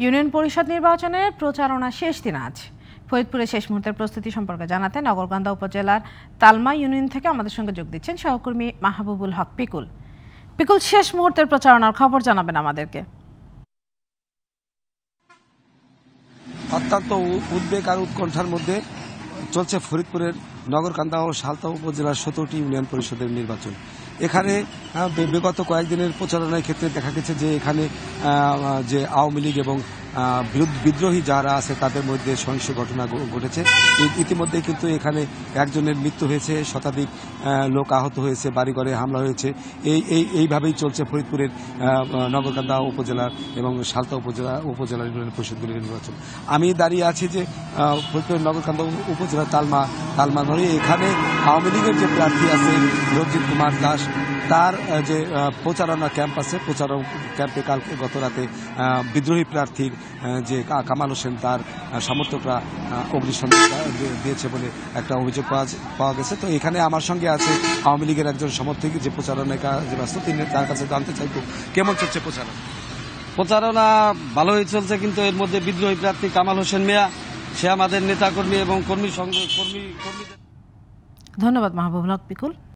Union পরিষদ নির্বাচনের প্রচারণা শেষ দিন আজ। ফরিদপুরে শেষ মুহূর্তের প্রস্তুতি সম্পর্কে জানাতে নগরকান্দা উপজেলার তালমা ইউনিয়ন থেকে আমাদের সঙ্গে যোগ দিচ্ছেন সহকর্মী মাহবুবুল হক পিকুল। পিকুল, শেষ মুহূর্তের প্রচারণার খবর জানাবেন আমাদেরকে। অত্যন্ত উদ্বেগ আর উৎকণ্ঠার মধ্যে চলছে ফরিদপুরের নগরকান্দা ও সালতা উপজেলার 17টি ইউনিয়ন পরিষদের নির্বাচন। এখানে বিগত কয়েকদিনের প্রচারণার ক্ষেত্রে দেখা গেছে যে এখানে যে আওয়ামী লীগ এবং বিদ্রোহী যারা আছে তাদের মধ্যে সহিংস ঘটনা ঘটেছে। ইতিমধ্যে কিন্তু এখানে একজনের মৃত্যু হয়েছে, শতাধিক লোক আহত হয়েছে, বাড়িঘরে হামলা হয়েছে। এইভাবেই চলছে ফরিদপুরের নগরকান্দা উপজেলার এবং সালতা উপজেলার ইউনিয়ন পরিষদগুলির নির্বাচন। আমি দাঁড়িয়ে আছি যে ফরিদপুরের নগরকান্দা উপজেলার তালমা ধরে এখানে আওয়ামী লীগের যে প্রার্থী আছে রঞ্জিত কুমার দাস, তার যে প্রচারণা ক্যাম্প আছে, প্রচারণা ক্যাম্পে কালকে গত রাতে বিদ্রোহী প্রার্থীর যে কামাল হোসেন তার সমর্থকরা অগ্নিসংযোগ দিয়েছে বলে একটা অভিযোগ পাওয়া গেছে। তো এখানে আমার সঙ্গে আছে আওয়ামী লীগের একজন সমর্থক যে প্রচারণায় কাজে ব্যস্ত, তিনি তার কাছে জানতে চাইব কেমন চলছে প্রচারণা। ভালোই চলছে, কিন্তু এর মধ্যে বিদ্রোহী প্রার্থী কামাল হোসেন মিয়া, সে আমাদের নেতাকর্মী এবং কর্মী। ধন্যবাদ মাহবুবুল হক পিকুল।